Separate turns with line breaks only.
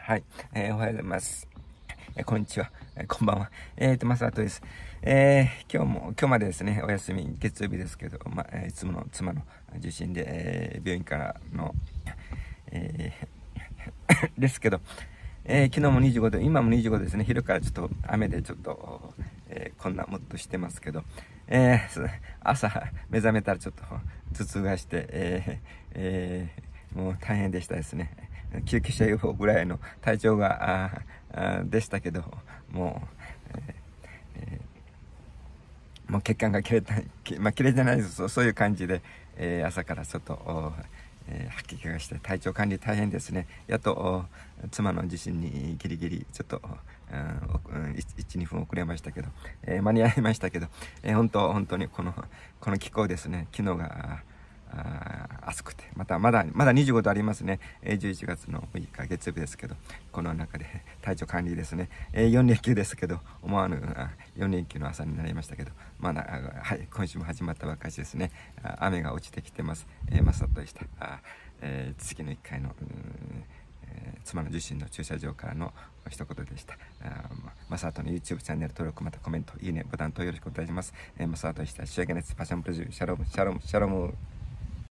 はい、おはようございます。こんにちは。こんばんは。マサトです。今日までですね、お休み、月曜日ですけど、いつもの妻の受診で、病院からの、ですけど、昨日も25度、今も25度ですね。昼からちょっと雨でちょっと、こんなもっとしてますけど、朝目覚めたらちょっと頭痛がして、もう大変でしたですね。救急車用ぐらいの体調がでしたけど、もう血管が切れた、切れてないです。そういう感じで、朝からちょっと、吐き気がして体調管理大変ですね。やっと妻の地震にギリギリちょっと、1、2分遅れましたけど、間に合いましたけど、本当にこの気候ですね。昨日が暑くて、まだ25度ありますね。11月の6日月曜日ですけど、この中で体調管理ですね。4連休ですけど、思わぬ4連休の朝になりましたけど、はい、今週も始まったばかりですね。雨が落ちてきてます。マサトでした。月の1回の妻の受診の駐車場からの一言でした。マサトの YouTube チャンネル登録、またコメント、いいねボタン等よろしくお願いします。マサトでした。仕上げのパッションプロジューシャロム。